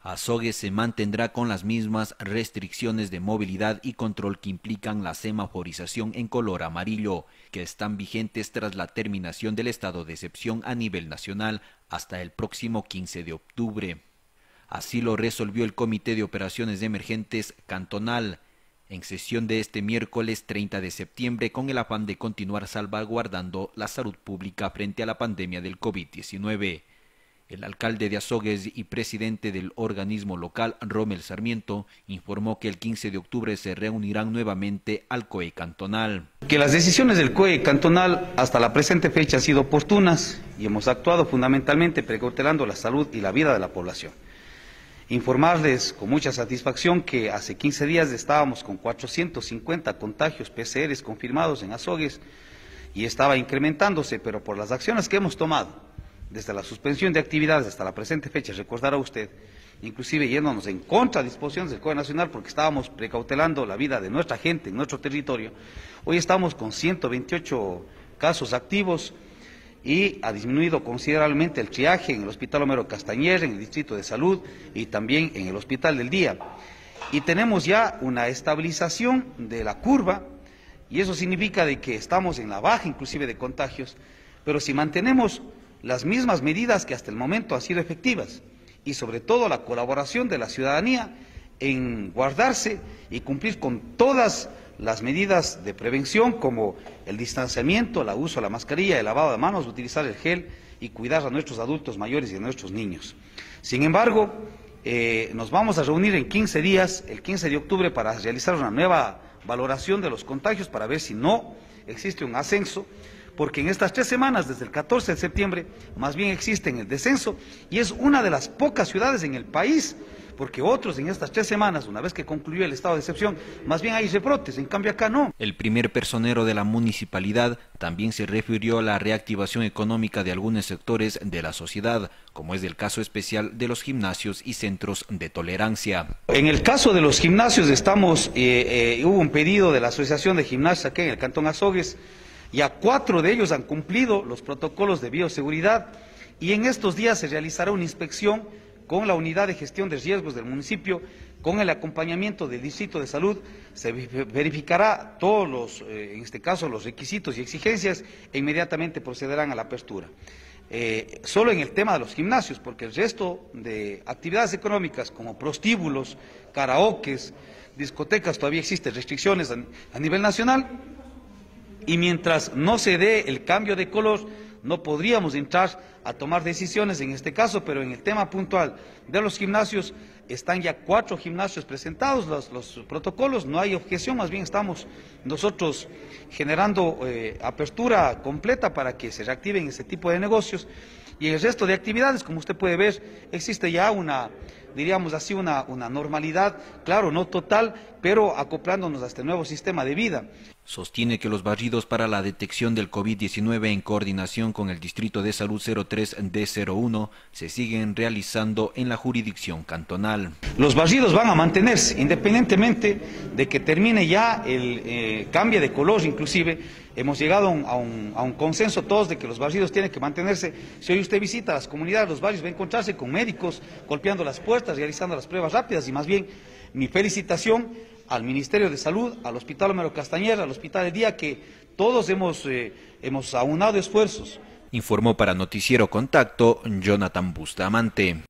Azogues se mantendrá con las mismas restricciones de movilidad y control que implican la semaforización en color amarillo, que están vigentes tras la terminación del estado de excepción a nivel nacional hasta el próximo 15 de octubre. Así lo resolvió el Comité de Operaciones Emergentes Cantonal en sesión de este miércoles 30 de septiembre con el afán de continuar salvaguardando la salud pública frente a la pandemia del COVID-19. El alcalde de Azogues y presidente del organismo local, Rommel Sarmiento, informó que el 15 de octubre se reunirán nuevamente al COE cantonal. Que las decisiones del COE cantonal hasta la presente fecha han sido oportunas y hemos actuado fundamentalmente precautelando la salud y la vida de la población. Informarles con mucha satisfacción que hace 15 días estábamos con 450 contagios PCRs confirmados en Azogues y estaba incrementándose, pero por las acciones que hemos tomado, desde la suspensión de actividades hasta la presente fecha, recordará usted, inclusive yéndonos en contra de disposiciones del COE Nacional porque estábamos precautelando la vida de nuestra gente en nuestro territorio, hoy estamos con 128 casos activos y ha disminuido considerablemente el triaje en el Hospital Homero Castañer, en el Distrito de Salud y también en el Hospital del Día. Y tenemos ya una estabilización de la curva y eso significa de que estamos en la baja inclusive de contagios, pero si mantenemos las mismas medidas que hasta el momento han sido efectivas y sobre todo la colaboración de la ciudadanía en guardarse y cumplir con todas las medidas de prevención como el distanciamiento, el uso de la mascarilla, el lavado de manos, utilizar el gel y cuidar a nuestros adultos mayores y a nuestros niños. Sin embargo, nos vamos a reunir en 15 días, el 15 de octubre, para realizar una nueva valoración de los contagios para ver si no existe un ascenso, porque en estas 3 semanas, desde el 14 de septiembre, más bien existe el descenso y es una de las pocas ciudades en el país, porque otros en estas 3 semanas, una vez que concluyó el estado de excepción, más bien hay rebrotes, en cambio acá no. El primer personero de la municipalidad también se refirió a la reactivación económica de algunos sectores de la sociedad, como es el caso especial de los gimnasios y centros de tolerancia. En el caso de los gimnasios hubo un pedido de la Asociación de Gimnasios aquí en el Cantón Azogues, ya 4 de ellos han cumplido los protocolos de bioseguridad y en estos días se realizará una inspección con la unidad de gestión de riesgos del municipio, con el acompañamiento del Distrito de Salud, se verificará todos los, en este caso, los requisitos y exigencias e inmediatamente procederán a la apertura. Solo en el tema de los gimnasios, porque el resto de actividades económicas como prostíbulos, karaokes, discotecas, todavía existen restricciones a nivel nacional. Y mientras no se dé el cambio de color, no podríamos entrar a tomar decisiones en este caso, pero en el tema puntual de los gimnasios, están ya 4 gimnasios presentados, los protocolos, no hay objeción, más bien estamos nosotros generando apertura completa para que se reactiven ese tipo de negocios. Y en el resto de actividades, como usted puede ver, existe ya una, diríamos así, una normalidad, claro, no total, pero acoplándonos a este nuevo sistema de vida. Sostiene que los barridos para la detección del COVID-19 en coordinación con el Distrito de Salud 03D01 se siguen realizando en la jurisdicción cantonal. Los barridos van a mantenerse, independientemente de que termine ya el cambio de color, inclusive hemos llegado a un consenso todos de que los barridos tienen que mantenerse. Si hoy usted visita las comunidades, los barrios, va a encontrarse con médicos golpeando las puertas, realizando las pruebas rápidas y más bien mi felicitación al Ministerio de Salud, al Hospital Homero Castañer, al Hospital del Día, que todos hemos aunado esfuerzos. Informó para Noticiero Contacto Jonathan Bustamante.